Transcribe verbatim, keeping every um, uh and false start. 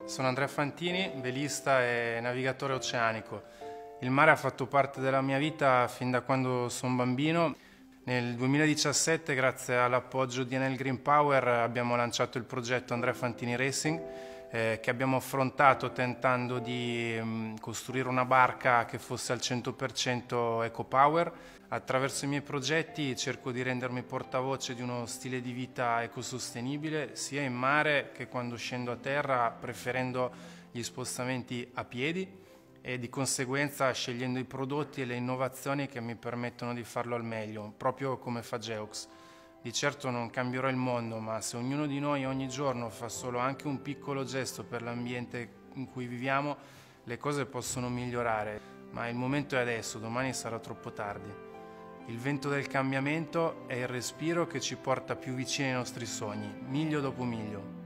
Sono Andrea Fantini, velista e navigatore oceanico. Il mare ha fatto parte della mia vita fin da quando sono bambino. Nel duemiladiciassette, grazie all'appoggio di Enel Green Power, abbiamo lanciato il progetto Andrea Fantini Racing, eh, che abbiamo affrontato tentando di mh, costruire una barca che fosse al cento per cento eco-power. Attraverso i miei progetti cerco di rendermi portavoce di uno stile di vita ecosostenibile, sia in mare che quando scendo a terra, preferendo gli spostamenti a piedi e di conseguenza scegliendo i prodotti e le innovazioni che mi permettono di farlo al meglio, proprio come fa Geox. Di certo non cambierò il mondo, ma se ognuno di noi ogni giorno fa solo anche un piccolo gesto per l'ambiente in cui viviamo, le cose possono migliorare. Ma il momento è adesso, domani sarà troppo tardi. Il vento del cambiamento è il respiro che ci porta più vicini ai nostri sogni, miglio dopo miglio.